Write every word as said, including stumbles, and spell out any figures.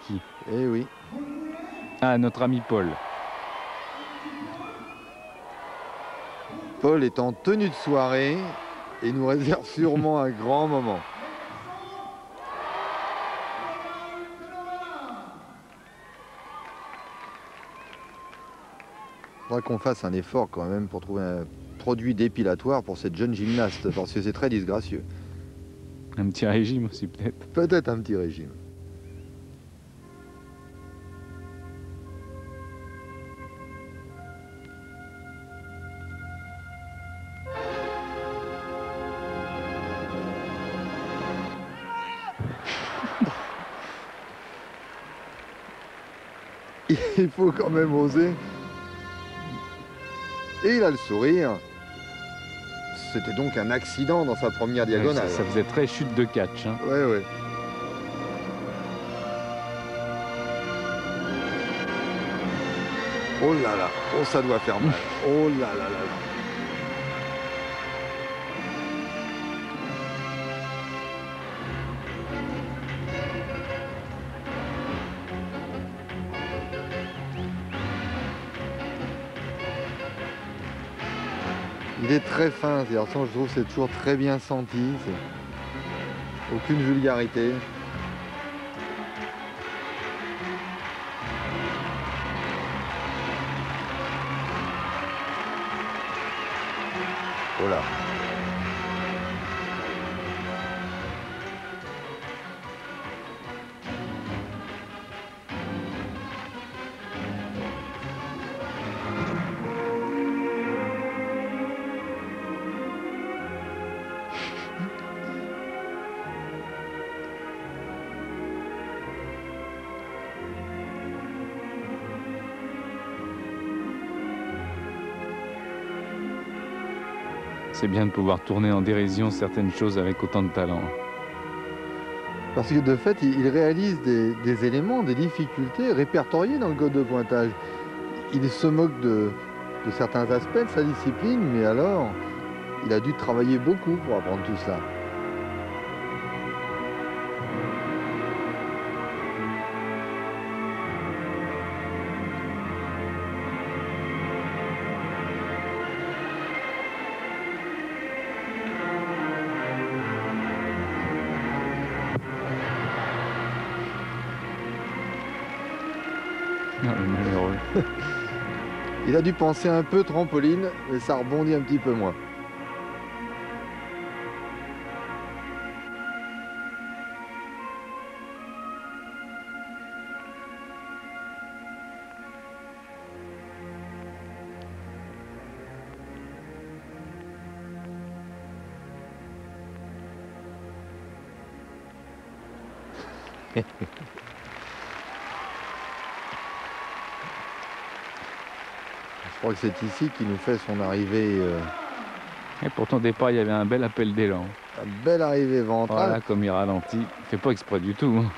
qui? Eh oui. Ah, notre ami Paul. Paul est en tenue de soirée et nous réserve sûrement un grand moment. Il faudra qu'on fasse un effort quand même pour trouver un produit dépilatoire pour cette jeune gymnaste, parce que c'est très disgracieux. Un petit régime aussi, peut-être. Peut-être un petit régime. Il faut quand même oser. Et il a le sourire. C'était donc un accident dans sa première diagonale. Ouais, ça, ça faisait très chute de catch. Hein. Ouais, ouais. Oh là là, oh ça doit faire mal. Oh là là là là. Il est très fin, ce garçon, je trouve, c'est toujours très bien senti. Aucune vulgarité. Oh là. C'est bien de pouvoir tourner en dérision certaines choses avec autant de talent. Parce que de fait, il réalise des, des éléments, des difficultés répertoriées dans le code de pointage. Il se moque de, de certains aspects de sa discipline, mais alors, il a dû travailler beaucoup pour apprendre tout cela. Non, le malheureux. Il a dû penser un peu trampoline, mais ça rebondit un petit peu moins. Je crois que c'est ici qu'il nous fait son arrivée. Euh... Et pour ton départ, il y avait un bel appel d'élan. Une belle arrivée ventrale. Voilà, comme il ralentit. Il fait pas exprès du tout. Hein.